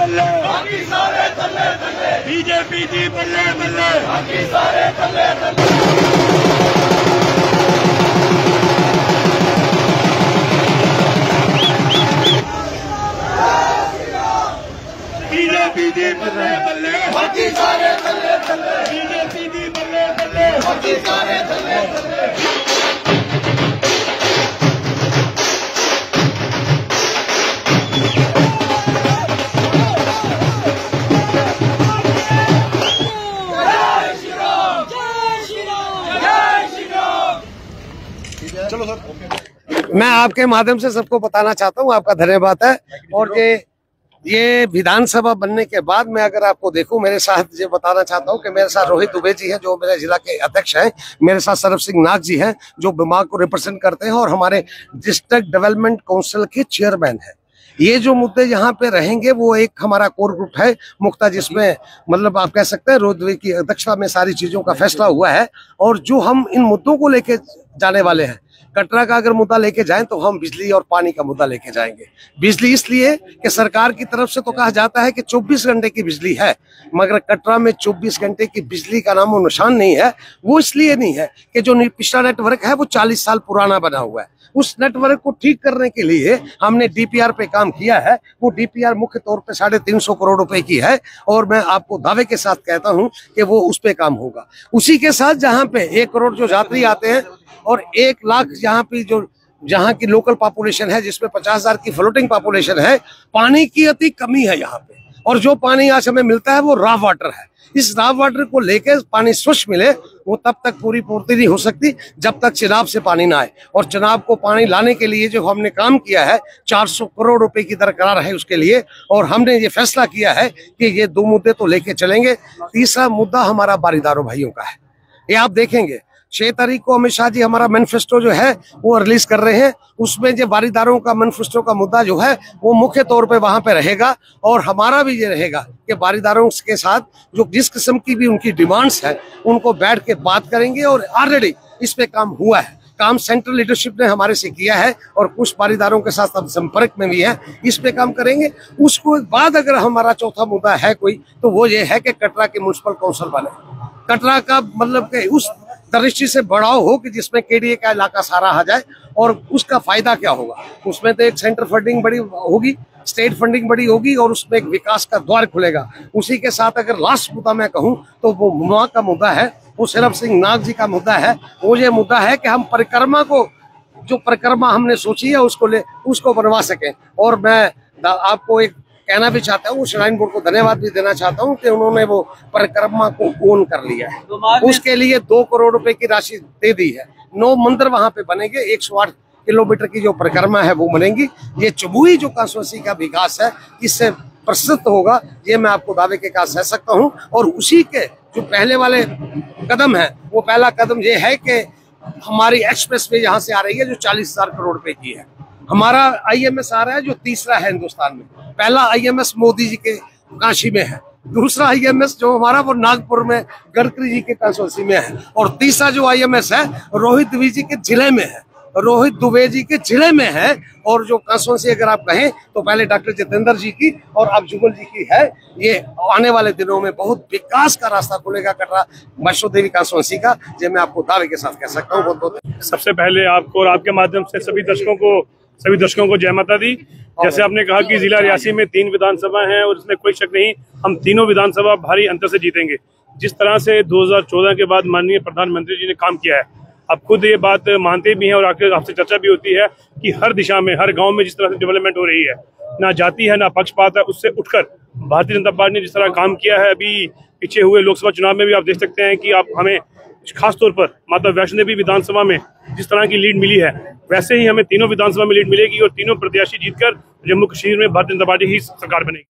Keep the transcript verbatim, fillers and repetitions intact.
बल्ले बाकी सारे तल्ले तल्ले, बीजेपी जी बल्ले बल्ले बाकी सारे तल्ले तल्ले। बीजेपी जी बल्ले बल्ले बाकी सारे तल्ले तल्ले, बीजेपी जी बल्ले बल्ले बाकी सारे तल्ले तल्ले। चलो सर, मैं आपके माध्यम से सबको बताना चाहता हूँ, आपका धन्यवाद है। और ये ये विधानसभा बनने के बाद मैं अगर आपको देखूं, मेरे साथ ये बताना चाहता हूं कि मेरे साथ रोहित दुबे जी हैं जो मेरे जिला के अध्यक्ष हैं, मेरे साथ सरब सिंह नाग जी हैं जो बिमाग को रिप्रेजेंट करते हैं और हमारे डिस्ट्रिक्ट डेवलपमेंट काउंसिल के चेयरमैन हैं। ये जो मुद्दे यहाँ पे रहेंगे वो एक हमारा कोर ग्रुप है मुख्ता, जिसमें मतलब आप कह सकते हैं रोहित दुबे की अध्यक्षता में सारी चीजों का फैसला हुआ है। और जो हम इन मुद्दों को लेके जाने वाले हैं, कटरा का अगर मुद्दा लेके जाएं तो हम बिजली और पानी का मुद्दा लेके जाएंगे। बिजली इसलिए कि सरकार की तरफ से तो कहा जाता है कि चौबीस घंटे की बिजली है, मगर कटरा में चौबीस घंटे की बिजली का नामो निशान नहीं है। वो इसलिए नहीं है कि जो पिछला नेटवर्क है वो चालीस साल पुराना बना हुआ है। उस नेटवर्क को ठीक करने के लिए हमने डीपीआर पे काम किया है। वो डीपीआर मुख्य तौर पे साढ़े तीन सौ करोड़ रुपए की है और मैं आपको दावे के साथ कहता हूं कि वो उस पे काम होगा। उसी के साथ जहां पे एक करोड़ जो यात्री आते हैं और एक लाख यहाँ पे जो जहाँ की लोकल पॉपुलेशन है, जिसमें पचास हजार की फ्लोटिंग पॉपुलेशन है, पानी की अति कमी है यहाँ पे। और जो पानी आज हमें मिलता है वो रॉ वाटर है। इस रॉ वाटर को लेके पानी स्वच्छ मिले वो तब तक पूरी पूर्ति नहीं हो सकती जब तक चिनाब से पानी ना आए। और चिनाब को पानी लाने के लिए जो हमने काम किया है, चार सौ करोड़ रुपए की दरकार है उसके लिए। और हमने ये फैसला किया है कि ये दो मुद्दे तो लेके चलेंगे। तीसरा मुद्दा हमारा बारीदारों भाइयों का है। ये आप देखेंगे छह तारीख को अमित शाह जी हमारा मैनिफेस्टो जो है वो रिलीज कर रहे हैं। उसमें जो बारीदारों का मैनिफेस्टो का मुद्दा जो है वो मुख्य तौर पे वहां पे रहेगा। और हमारा भी ये रहेगा कि बारीदारों के साथ जो जिस किस्म की भी उनकी डिमांड्स है उनको बैठ के बात करेंगे। और ऑलरेडी इस पे काम हुआ है, काम सेंट्रल लीडरशिप ने हमारे से किया है और कुछ बारीदारों के साथ अब संपर्क में भी है, इस पे काम करेंगे। उसको बाद अगर हमारा चौथा मुद्दा है कोई, तो वो ये है कि कटरा के म्युनिसिपल काउंसिल बने। कटरा का मतलब कि उस दृष्टि से बढ़ाव हो कि जिसमें केडीए का इलाका सारा आ जाए। और उसका फायदा क्या होगा, उसमें तो एक सेंटर फंडिंग बड़ी होगी, स्टेट फंडिंग बड़ी होगी और उसमें एक विकास का द्वार खुलेगा। उसी के साथ अगर लास्ट मुद्दा मैं कहूँ तो वो मुआ का मुद्दा है, वो सरब सिंह नाग जी का मुद्दा है। वो ये मुद्दा है कि हम परिक्रमा को, जो परिक्रमा हमने सोची है उसको ले उसको बनवा सकें। और मैं आपको एक कहना भी चाहता हूँ, श्राइन बोर्ड को धन्यवाद भी देना चाहता हूँ कि उन्होंने वो परिक्रमा को ओन कर लिया है। उसके लिए दो करोड़ रुपए की राशि दे दी है। नौ मंदिर वहां पे बनेंगे, एक सौ आठ किलोमीटर की जो परिक्रमा है वो बनेगी। ये चबुई जो कांस्टिट्यूंसी का विकास है इससे प्रसिद्ध होगा, ये मैं आपको दावे के साथ कह सकता हूँ। और उसी के जो पहले वाले कदम है, वो पहला कदम ये है कि हमारी एक्सप्रेस वे यहाँ से आ रही है जो चालीस हजार करोड़ रुपए की है। हमारा आईएमएस आ रहा है जो तीसरा है हिंदुस्तान में। पहला आईएमएस मोदी जी के काशी में है, दूसरा आईएमएस जो हमारा वो नागपुर में गडकरी जी के कांस्टिट्यूंसी में है, और तीसरा जो आईएमएस है रोहित दुबे जी के जिले में है, रोहित दुबे जी के जिले में है। और जो कांस्टिट्यूंसी अगर आप कहें तो पहले डॉक्टर जितेंद्र जी की और अब जुगल जी की है। ये आने वाले दिनों में बहुत विकास का रास्ता खुलेगा कटरा वैष्णो देवी कांस्टिट्यूंसी का, जो मैं आपको दावे के साथ कह सकता हूँ। बहुत बहुत सबसे पहले आपको और आपके माध्यम से सभी दर्शकों को सभी दर्शकों को जय माता दी। जैसे आपने कहा कि जिला रियासी में तीन विधानसभा हैं और इसमें कोई शक नहीं, हम तीनों विधानसभा भारी अंतर से जीतेंगे। जिस तरह से दो हज़ार चौदह के बाद माननीय प्रधानमंत्री जी ने काम किया है, आप खुद ये बात मानते भी हैं और आखिर आपसे चर्चा भी होती है कि हर दिशा में, हर गांव में जिस तरह से डेवलपमेंट हो रही है, ना जाति है ना पक्षपात है, उससे उठकर भारतीय जनता पार्टी ने जिस तरह काम किया है। अभी पीछे हुए लोकसभा चुनाव में भी आप देख सकते हैं कि आप हमें खासतौर पर माता वैष्णो देवी विधानसभा में जिस तरह की लीड मिली है, वैसे ही हमें तीनों विधानसभा में लीड मिलेगी और तीनों प्रत्याशी जीतकर जम्मू कश्मीर में भारतीय जनता पार्टी ही सरकार बनेगी।